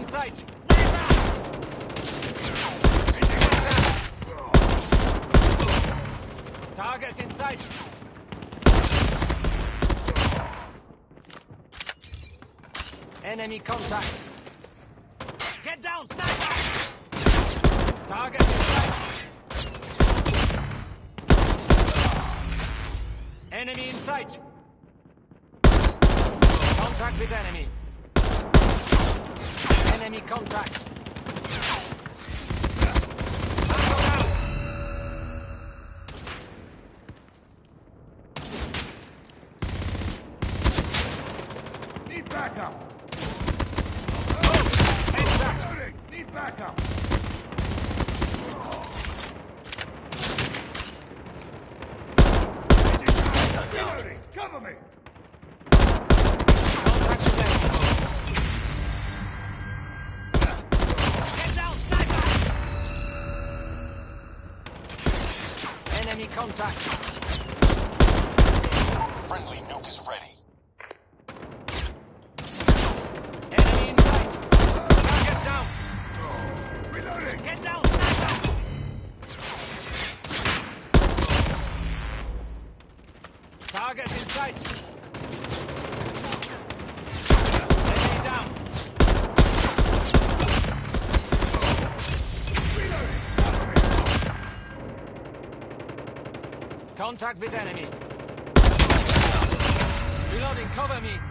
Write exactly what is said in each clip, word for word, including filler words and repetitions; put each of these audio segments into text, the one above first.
sight! Sniper! Targets in sight! Enemy contact! Get down, sniper! Target in sight! Enemy in sight! Contact with enemy! Enemy contact! Tango down! Need backup! Headshot! Need backup! Reloading! Cover me! Contact with enemy! Get down, sniper! Enemy contact! Friendly nuke is ready. Enemy in sight! Target down! Reloading! Get down, sniper! Target in sight! Enemy down! Reloading! Cover me! Contact with enemy! Reloading, cover me!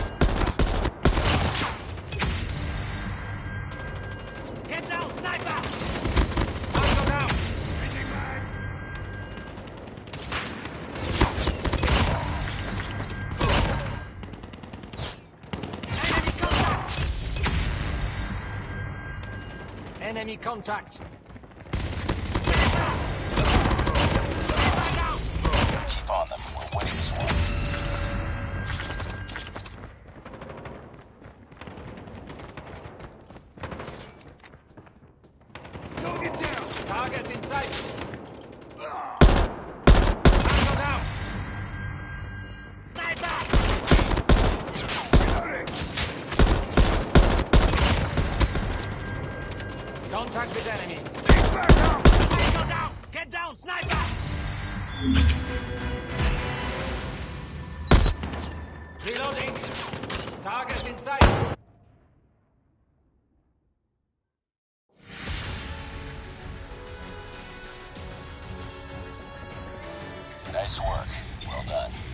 Get down, sniper! Tango down! Changing mag! Enemy contact! Enemy contact! Sniper! Sniper down! Keep on them. We're winning this one. Target down! Targets in sight! Ah! Tango down! Sniper! Reloading! Contact with enemy! Need backup! Tango down! Get down, sniper! Reloading! Targets in sight! Nice work. Well done.